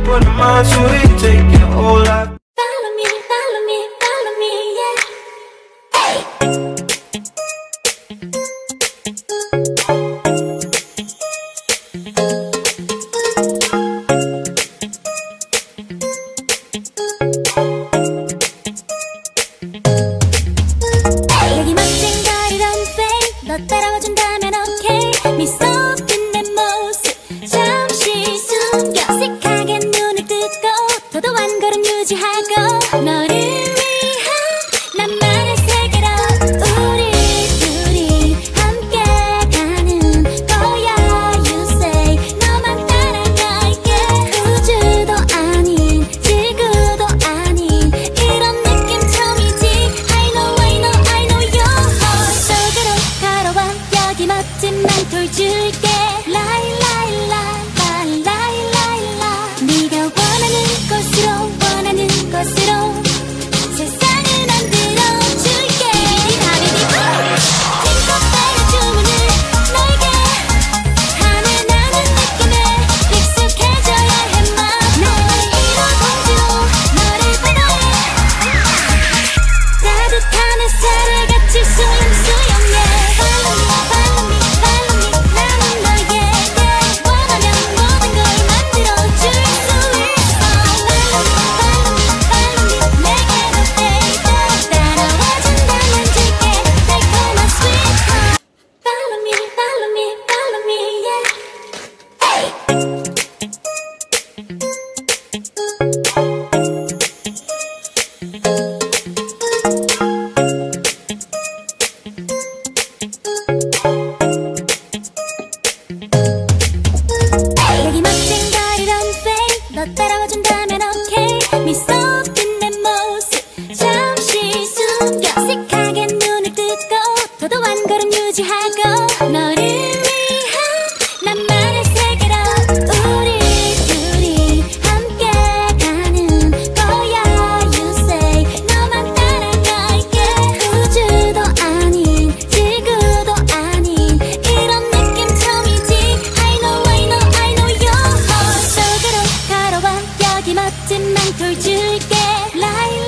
What am I to take your whole life? Follow me, follow me, follow me, yeah. 여기 멋진 거리 런웨이 너 따라와준다면 오케이 미소 핀 내 모습 잠시 숨겨 어색하게 눈을 뜨고 더도 한 걸음 유지하고 너를 위한 나만의 세계로 우리 둘이 함께 가는 거야 You say 너만 따라갈게 우주도 아닌 지구도 아닌 이런 느낌 처음이지 I know I know I know your heart 속으로 걸어와 여기 멋진 망토를 줄게 Lie lie lie lie lie lie lie 네가 원하는 곳으로 세상을 만들어줄게 하늘이 팅커벨의 주문을 너에게 하늘 나는 느낌에 익숙해져야 해 맘에 이런 공주로 너를 바라해 따뜻한 햇살을 같이 수영수영해 Follow me follow me follow me 나는 너에게 원하면 모든 걸 만들어줄 수 있어 Follow me follow me follow me 내게로 baby 따라와준다면 줄게 달콤한 sweetheart Follow me follow me follow me yeah 여기 멋진 거리 런웨이 너 따라와준다면 오케이 미소 핀 내 모습 잠시 숨겨 어색하게 눈을 뜨고 더도 한 걸음 유지하고 너를 위한 나만의 세계로 우리 둘이 함께 가는 거야 You say 너만 따라갈게 우주도 아닌 지구도 아닌 이런 느낌 처음이지 I know I know I know your heart 속으로 걸어와 여기 멋진 망토를 줄게 Lie